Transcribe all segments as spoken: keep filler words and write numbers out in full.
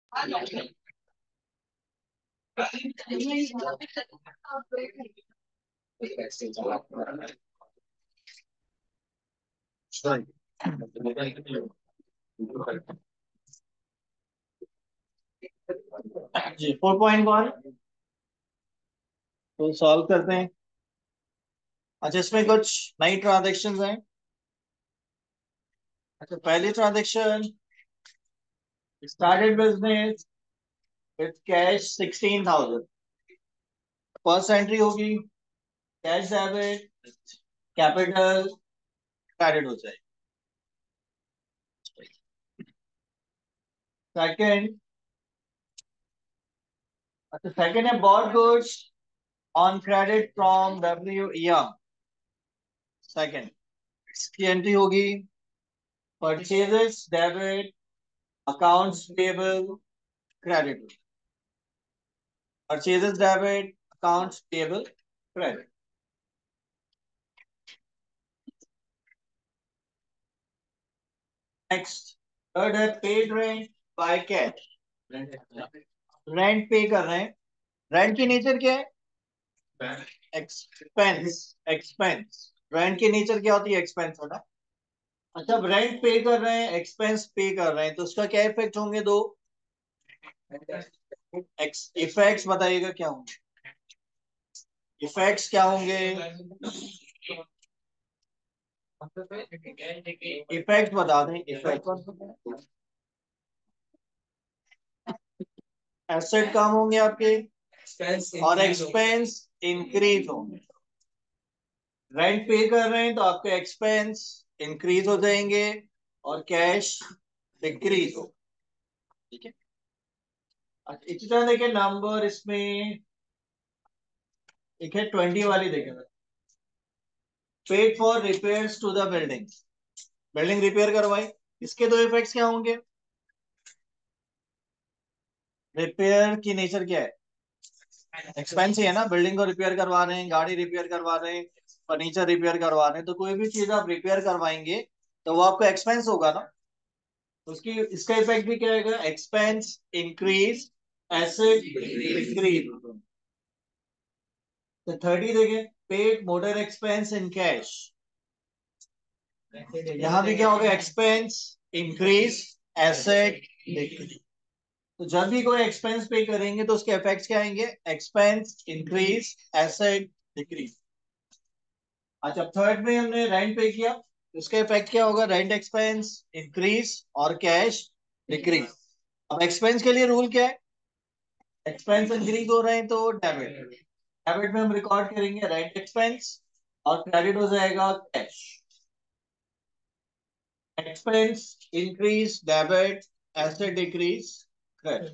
जी, four point one तो solve करते हैं। अच्छा, इसमें कुछ नई ट्रांजेक्शन हैं। अच्छा, पहली transaction, started business with cash sixteen thousand. First entry होगी कैश डेबिट, कैपिटल क्रेडिट हो जाएगी। सेकंड, अच्छा सेकंड है bought goods on credit from W Young. Second, इसकी एंट्री होगी purchases debit, accounts payable credit. Purchases debit, accounts payable credit. Next, third है paid rent by cash. Rent पे कर रहे हैं। रेंट की नेचर क्या है? एक्सपेंस। एक्सपेंस, रेंट की नेचर क्या होती है? एक्सपेंस होना। अच्छा, अब रेंट पे कर रहे हैं, एक्सपेंस पे कर रहे हैं, तो उसका क्या इफेक्ट होंगे? दो इफेक्ट्स बताइएगा क्या होंगे? इफेक्ट्स क्या होंगे? इफेक्ट बता दें। इफेक्ट, एसेट कम होंगे आपके और एक्सपेंस इंक्रीज होंगे। रेंट पे कर रहे हैं तो आपके एक्सपेंस इंक्रीज हो जाएंगे और कैश डिक्रीज हो। ठीक है। अच्छा, इसी तरह देखिए नंबर इसमें एक है ट्वेंटी वाली, देखें paid for repairs to the building. Building repair करवाई, इसके दो इफेक्ट्स क्या होंगे? रिपेयर की नेचर क्या है? एक्सपेंस ही है ना। बिल्डिंग को रिपेयर करवा रहे हैं, गाड़ी रिपेयर करवा रहे हैं, फर्नीचर रिपेयर करवा रहे हैं, तो कोई भी चीज आप रिपेयर करवाएंगे तो वो आपका एक्सपेंस होगा ना। उसकी इसका इफेक्ट भी क्या आएगा? Expense increase, asset decrease. तो थर्टी देखें, paid motor expense in cash. यहां भी क्या होगा? Expense increase, asset decrease. तो जब भी कोई एक्सपेंस पे करेंगे तो उसके इफेक्ट्स क्या आएंगे? Expense increase, asset decrease. अच्छा, थर्ड में हमने रेंट पे किया, उसका इफेक्ट क्या होगा? रेंट एक्सपेंस इंक्रीज और कैश डिक्रीज। अब एक्सपेंस के लिए रूल क्या है? एक्सपेंस इंक्रीज हो रहे हैं तो डेबिट। डेबिट में हम रिकॉर्ड करेंगे रेंट एक्सपेंस और क्रेडिट हो जाएगा cash. Expense increase debit, asset decrease credit.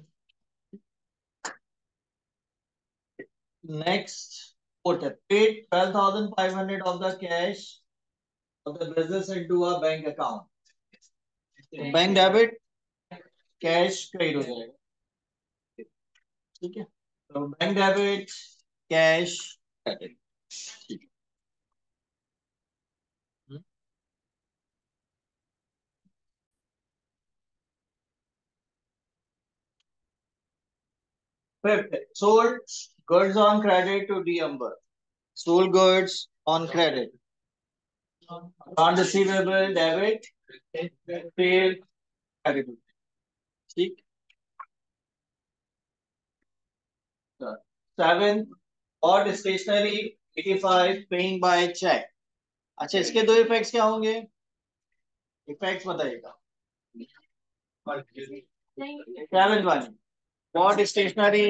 Next, put a paid twelve thousand five hundred of the cash of the business into a bank account. Bank debit, cash credit हो जाएगा। ठीक है, तो bank debit, cash credit. ठीक है। Fifth, sold goods on credit to D Amber. Sold goods on credit. Account receivable debit, paid credit. ठीक। Seven, और stationery eighty five paying by cheque. अच्छा, इसके दो इफेक्ट्स क्या होंगे? इफेक्ट्स बताइएगा। सेवन वाली बॉड स्टेशनरी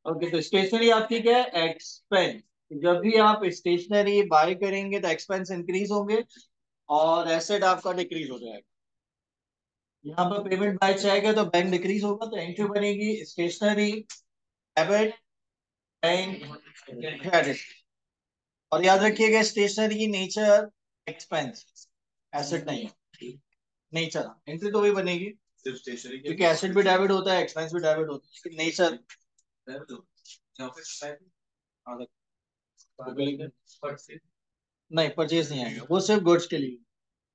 ओके, तो स्टेशनरी आपकी क्या है? एक्सपेंस। जब भी आप स्टेशनरी बाय करेंगे तो एक्सपेंस इंक्रीज होंगे और एसेट आपका डिक्रीज हो जाएगा। यहाँ पर पेमेंट बाय चेक है तो बैंक डिक्रीज होगा, तो एंट्री बनेगी स्टेशनरी डेबिट बैंक क्रेडिट। और याद रखिएगा स्टेशनरी की नेचर एक्सपेंस, एसेट नहीं है। नेचर एंट्री तो वही बनेगी सिर्फ स्टेशनरी, क्योंकि एसेट भी डेबिट होता है एक्सपेंस भी डेबिट होता है, नेचर। नहीं, परचेज नहीं आएगा, वो सिर्फ गुड्स के लिए।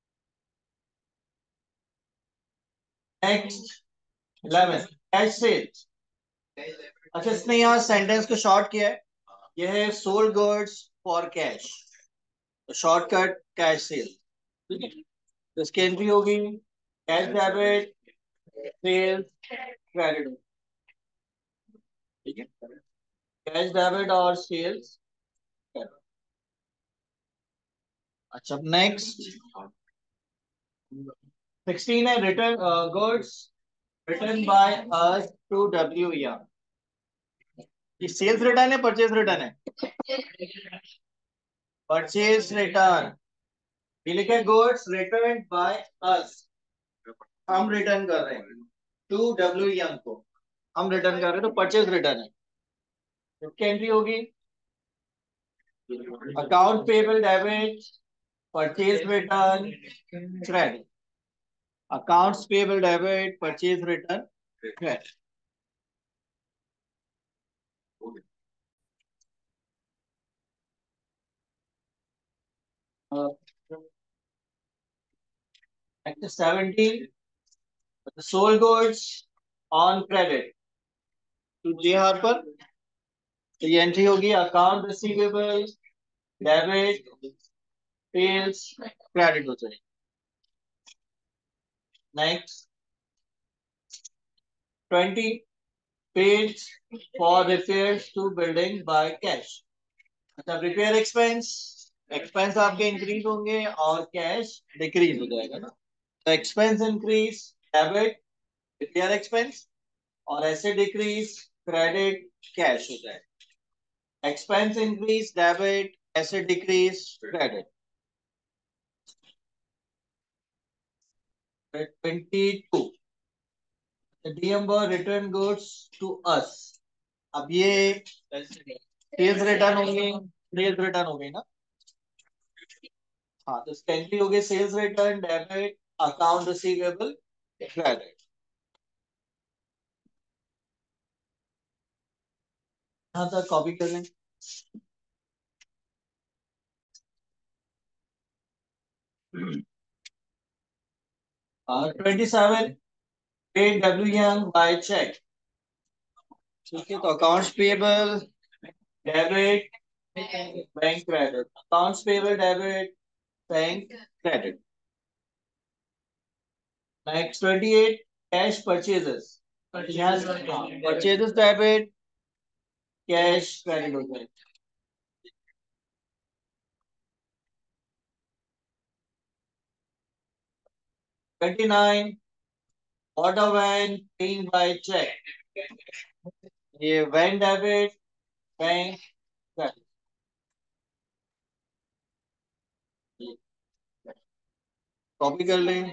Next eleven, cash sales. अच्छा, इसने यहाँ सेंटेंस को शॉर्ट किया है। यह है सोल्ड गुड्स फॉर कैश, तो शॉर्टकट कैश सेल। ठीक है, तो इसकी एंट्री होगी कैश डेबिट सेल्स क्रेडिट। ठीक है, कैश डेबिट और सेल्स। अच्छा, नेक्स्ट सिक्सटीन है return goods return by us to W या। ये सेल्स रिटर्न है परचेज रिटर्न है? Purchase return. ये लिखा है गुड्स रिटर्न बाय अस, हम रिटर्न कर रहे हैं टू डब्ल्यू यंग को, हम रिटर्न कर रहे हैं, तो परचेज रिटर्न है। इसकी एंट्री होगी account payable debit purchase return credit. Accounts payable debit purchase return credit. Seventeen sold goods on credit to J Harper, तो ये एंट्री होगी account receivable debit sales credit हो जाएगी। Next twenty paid for repairs to building by cash. अच्छा, repair expense, expense आपके increase होंगे और cash decrease हो जाएगा ना, तो expense increase debit repair expense और ऐसे डिक्रीज क्रेडिट कैश हो जाएगा। Expense increase debit asset decrease credit. Twenty two डीएमबर रिटर्न गुड्स टू अस। अब ये सेल्स रिटर्न होंगे, सेल्स रिटर्न हो गई ना। हाँ, तो इसकी एंट्री हो गई sales return debit account receivable credit. यहाँ तक कॉपी कर लें। Twenty seven paid W Young by cheque. ठीक है, तो accounts payable debit bank credit, accounts payable debit bank credit. Next twenty eight cash purchases. Purchases debit cash credit हो जाए। Twenty nine order van paying by cheque, ये van debit bank credit. Copy कर लें।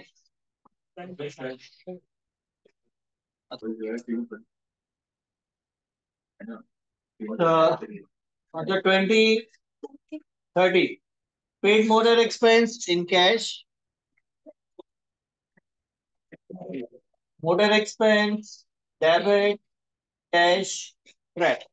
अच्छा, twenty thirty paid motor expense in cash, motor expense debit cash credit.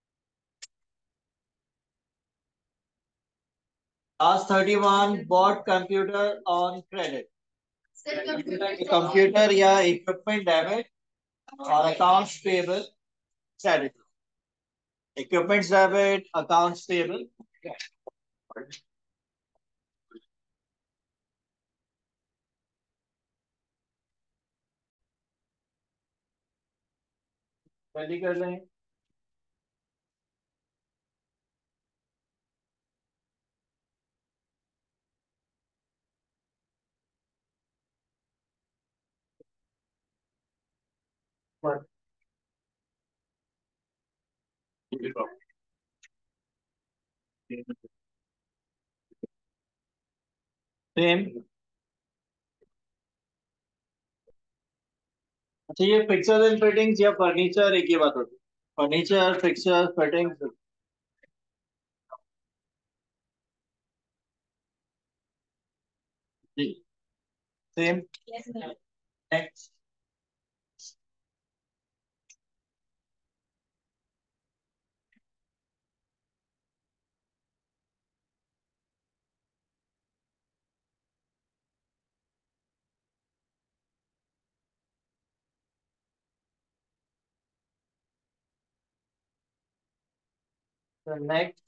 Last thirty one bought computer on credit, computer या equipment debit और accounts payable credit. Equipments debit accounts payable. Ready कर लें। Same. अच्छा, ये fixers and fittings या furniture एक ही बात होती है? Furniture, fixers, fittings. जी, same. Next. Next.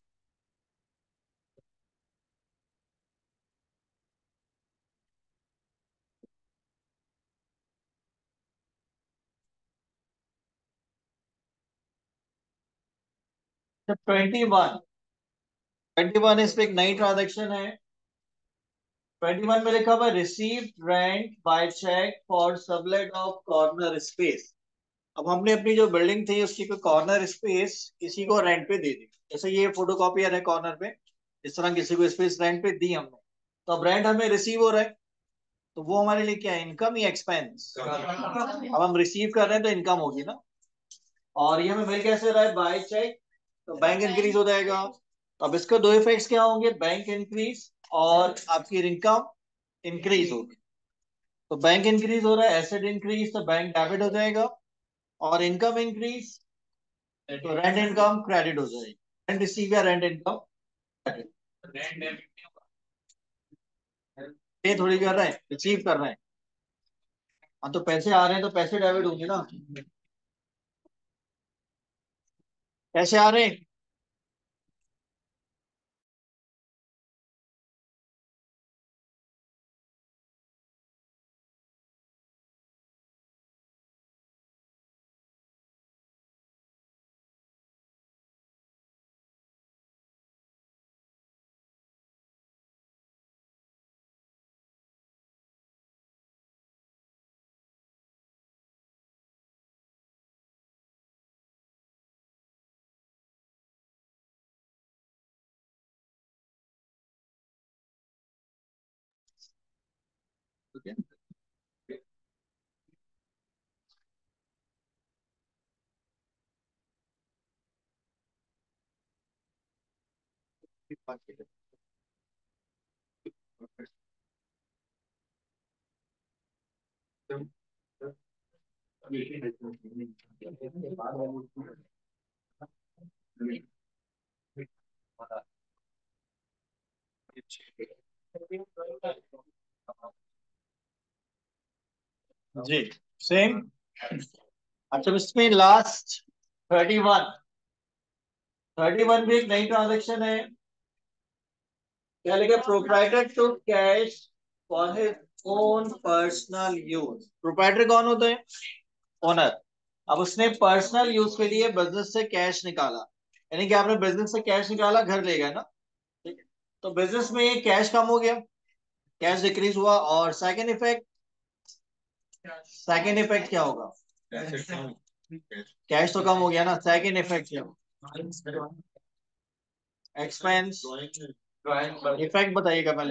Twenty one. Twenty one इस पे एक नई ट्रांजेक्शन है। ट्वेंटी वन में लिखा हुआ received rent by cheque for sublet of corner space. अब हमने अपनी जो बिल्डिंग थी उसकी कोई कॉर्नर स्पेस किसी को रेंट पे दे दी। जैसे ये फोटोकॉपियर है कॉर्नर पे, इस तरह किसी को स्पेस रेंट पे दी हमने, तो अब रेंट हमें रिसीव हो रहा है। तो वो हमारे लिए क्या है, इनकम या एक्सपेंस? अब हम रिसीव कर रहे हैं तो इनकम होगी ना। और ये हमें मिल कैसे रहा है, बाय चेक, तो बैंक इंक्रीज हो जाएगा। तो अब इसके दो इफेक्ट्स क्या होंगे, बैंक इंक्रीज और आपकी इनकम इंक्रीज होगी। तो बैंक इंक्रीज हो रहा है, एसेट इंक्रीज, तो बैंक डेबिट हो जाएगा। और इनकम इंक्रीज, तो रेंट इनकम क्रेडिट हो जाएगी। रेंट रिसीव या रेंट इनकम क्रेडिट। पे थोड़ी कर रहे हैं, रिसीव कर रहे हैं। हाँ, तो पैसे आ रहे हैं तो पैसे डेबिट होंगे ना। पैसे आ रहे हैं। ठीक है। जी, सेम। अच्छा, इसमें last thirty one. Thirty one भी एक नई ट्रांजेक्शन है। क्या लिखा, proprietor to cash for his own personal use. Proprietor कौन होता है, ओनर। अब उसने पर्सनल यूज के लिए बिजनेस से कैश निकाला, यानी कि आपने बिजनेस से कैश निकाला, घर ले गए ना। ठीक है। तो बिजनेस में ये कैश कम हो गया, कैश डिक्रीज हुआ। और सेकंड इफेक्ट, सेकंड इफेक्ट क्या होगा, कैश तो कम हो गया ना। सेकंड इफेक्ट क्या होगा, एक्सपेंस। इफेक्ट बताइएगा पहले।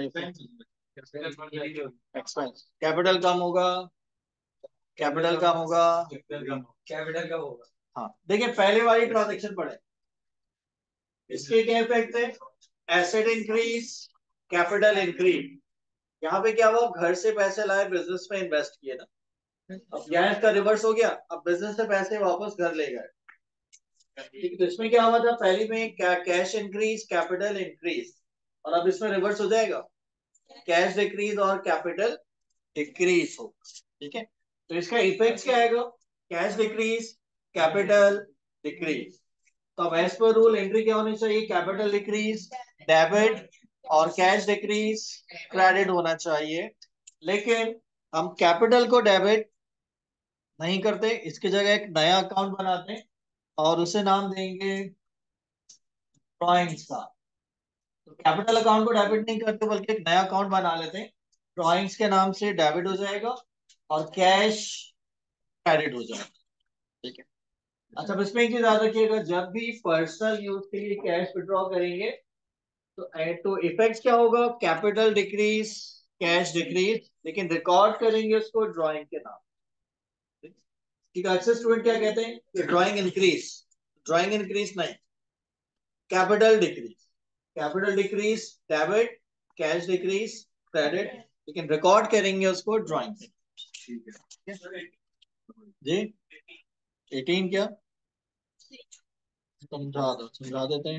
एक्सपेंस, कैपिटल कम होगा, कैपिटल कम होगा, कैपिटल कम होगा। हाँ, देखिए पहले वाली ट्रांजेक्शन पढ़े, इसके क्या इफेक्ट थे, एसेट इंक्रीज, कैपिटल इंक्रीज। यहाँ पे क्या हुआ, घर से पैसे लाए, बिजनेस में इन्वेस्ट किए ना। अब यहाँ इसका रिवर्स हो गया, अब बिजनेस से पैसे वापस घर ले गए। ठीक है, तो इसमें क्या हुआ था, पहली में क्या, कैश इंक्रीज, कैपिटल इंक्रीज। और अब इसमें रिवर्स हो जाएगा, कैश डिक्रीज और कैपिटल डिक्रीज हो। ठीक है, तो इसका इफेक्ट क्या आएगा, कैश डिक्रीज, कैपिटल डिक्रीज। तो अब एज पर रूल एंट्री क्या होनी चाहिए, कैपिटल डिक्रीज डेबिट और कैश डिक्रीज क्रेडिट होना चाहिए। लेकिन हम कैपिटल को डेबिट नहीं करते, इसकी जगह एक नया अकाउंट बनाते हैं और उसे नाम देंगे ड्रॉइंग्स का। तो कैपिटल अकाउंट को डेबिट नहीं करते बल्कि एक नया अकाउंट बना लेते हैं, ड्रॉइंग्स के नाम से डेबिट हो जाएगा और कैश क्रेडिट हो जाएगा। ठीक है। अच्छा, अब इसमें एक चीज याद रखिएगा, जब भी पर्सनल यूज के लिए कैश विड्रॉ करेंगे तो एड टू इफेक्ट क्या होगा, कैपिटल डिक्रीज, कैश डिक्रीज, लेकिन रिकॉर्ड करेंगे उसको ड्राइंग के नाम। ठीक है, अच्छे स्टूडेंट क्या कहते हैं कि ड्राइंग इंक्रीज, ड्राइंग इंक्रीज नहीं, capital decrease, capital decrease debit, cash decrease credit, लेकिन रिकॉर्ड करेंगे उसको ड्राइंग से। ठीक है जी, एटीन क्या समझा दो, समझा देते हैं।